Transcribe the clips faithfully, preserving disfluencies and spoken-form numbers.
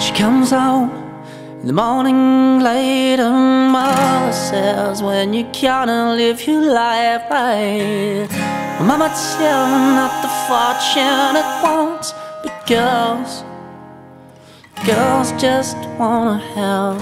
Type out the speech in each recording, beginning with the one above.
She comes home in the morning late, and mother says, when you gonna live your life right? Mama tell me not the fortunate ones, but girls, girls just wanna have.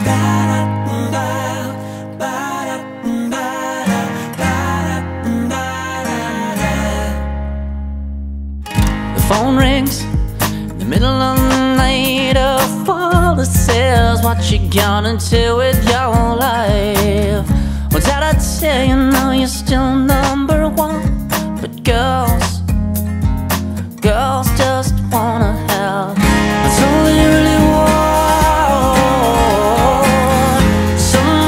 The phone rings in the middle of the night. A father says, what you gonna do with your life? Well, Dad, I tell you now, you're still number one. But girls, girls just wanna have. That's all they really want, some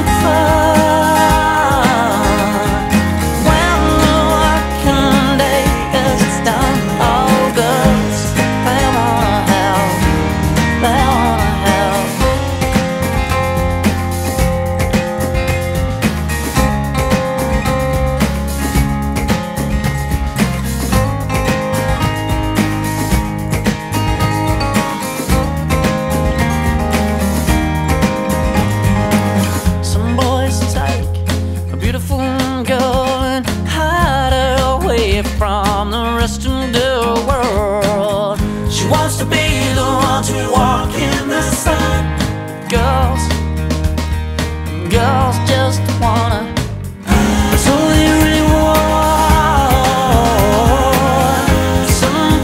fun. When the working day is done, all girls, they wanna have, they wanna have. Beautiful girl and hide her away from the rest of the world. She wants to be the one to walk in the sun. Girls, girls just wanna, that's all they really want, some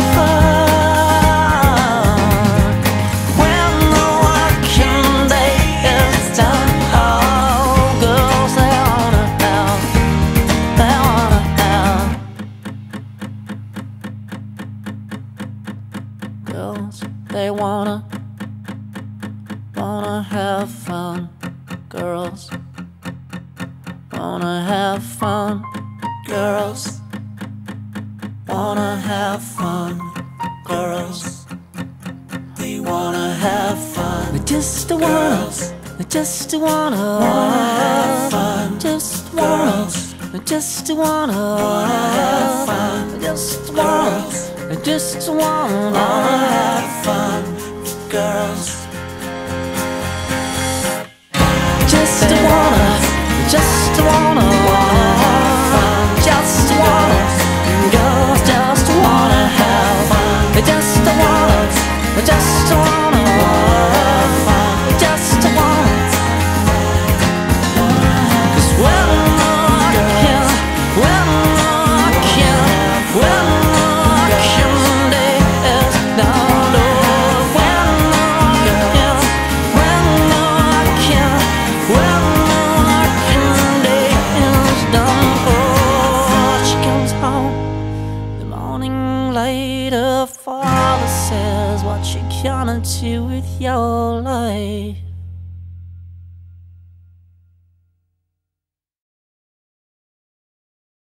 fun. When the working day is done, all girls, they wanna, they wanna have. Girls, they wanna, wanna have fun. Girls, wanna have fun. Girls, wanna have fun. Girls, they wanna have fun. They just wanna, they just wanna, have fun. Just wanna, they just wanna, have fun. They just wanna, they just wanna have fun. Girls, just wanna, just wanna, just wanna, girls just wanna have fun. They just wanna, they just wanna have fun. They just wanna, 'cause when the working, when the working, when the working day is done, oh, when the working, when the working, when the working day is done, oh, she comes home the morning light. Her father says, what you gonna do with your life?